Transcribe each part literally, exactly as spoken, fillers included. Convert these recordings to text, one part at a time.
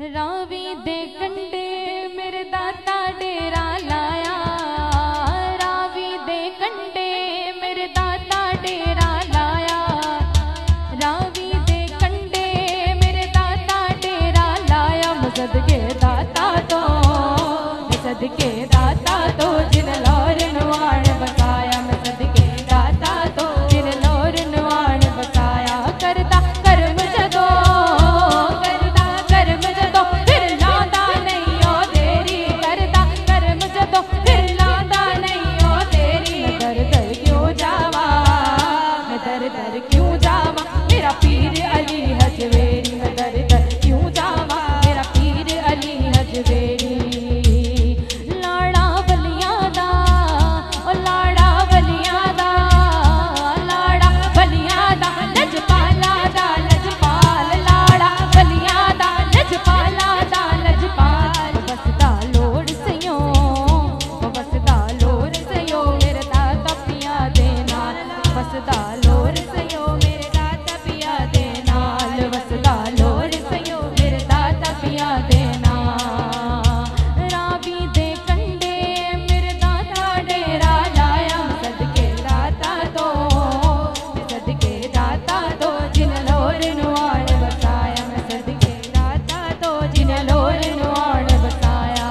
रावी दे कंडे मेरे दाता डेरा लाया, रावी दे कंडे मेरे दाता डेरा लाया, रावी दे कंडे मेरे दाता डेरा लाया। मसद के दाता तो मसद के दाता तो जिन लोर नवाण बसाया, मसद के दाता तो जिन लोर नवाण बसाया। करता कर्म जदो करता कर्म जदो फिर लादा नहीं ओ तेरी, करता कर्म जदो फिर लादा नहीं ओ तेरी। मैं दर दर क्यों जावा, मैं दर दर क्यों जावा, मेरा पीर अली हजवेरी। मैं दर दर क्यों जावा, मेरा पीर अली हजवेरी। लाड़ा बलिया दा ओ लाड़ा बलिया दा, लाड़ा बलिया दा लजपाला दा लजपाल, लाड़ा बलिया दा लजपाला दा लजपाल। बसदा लोड़ सयो बसदा लोड़ सयो मेरे दाता पिया दे नाल, बसदा लोड़ सयो मेरे दाता पिया दे नाल, बसदा लोड़ सयो मेरे दाता पिया दे नाल। रावी दे कंडे मेरे दाता डेरा लाया, सदके दाता तो सदके दाता तो जिन लोर नवाण बसाया, मैं सदके दाता तो जिन लोर नवाण बसाया,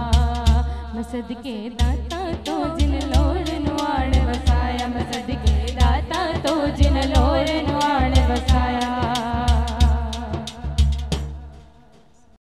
मैं सदके दाता तो जिन लोर नवाण बसाया, मैं सदके